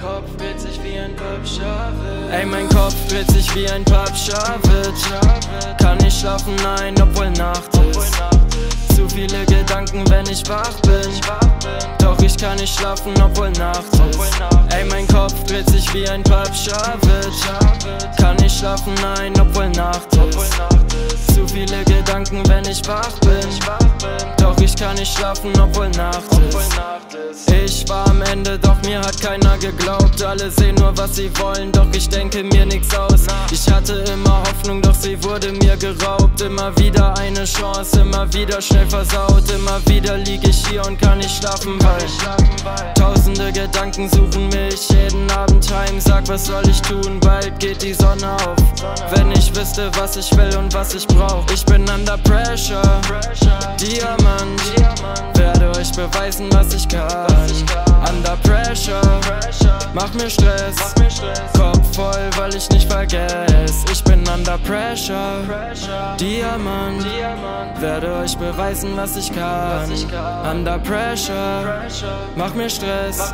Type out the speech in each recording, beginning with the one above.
Kopf dreht sich wie ein Pappschawitt. Ey, mein Kopf dreht sich wie ein Pappschawitt. Kann nicht schlafen, nein, obwohl Nacht ist. Zu viele Gedanken, wenn ich wach bin. Doch ich kann nicht schlafen, obwohl Nacht ist. Ey, mein Kopf dreht sich wie ein Pappschawitt. Kann nicht schlafen, nein, obwohl Nacht ist. Zu viele Gedanken, wenn ich wach bin. Doch ich kann nicht schlafen, obwohl Nacht ist. Ich war am Ende, doch mir hat keiner geglaubt. Alle sehen nur, was sie wollen, doch ich denke mir nix aus. Ich hatte immer Hoffnung, doch sie wurde mir geraubt. Immer wieder eine Chance, immer wieder schnell versaut. Immer wieder lieg ich hier und kann nicht schlafen, weil tausende Gedanken suchen mich jeden Abend heim. Sag, was soll ich tun, bald geht die Sonne auf. Wenn ich wüsste, was ich will und was ich brauch. Ich bin under pressure, Diamant, werde euch beweisen, was ich kann. Under pressure, mach mir Stress, Kopf voll, weil ich nicht vergess. Ich bin under pressure, Diamant, werde euch beweisen, was ich kann. Under pressure, mach mir Stress,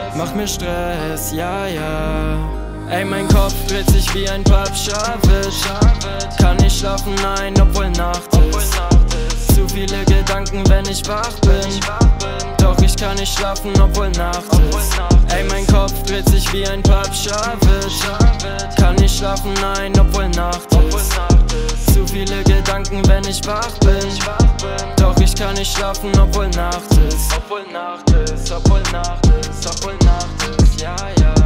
ja, ja. Ey, mein Kopf dreht sich wie ein Pappschawitt. Kann nicht schlafen, nein, obwohl Nacht ist. Zu viele Gedanken, wenn ich wach bin. Doch ich kann nicht schlafen, obwohl Nacht ist. Ey, mein Kopf dreht sich wie ein Pappschawitt. Kann nicht schlafen, nein, obwohl Nacht ist. Zu viele Gedanken, wenn ich wach bin. Doch ich kann nicht schlafen, obwohl Nacht ist. Obwohl Nacht ist, ja, ja.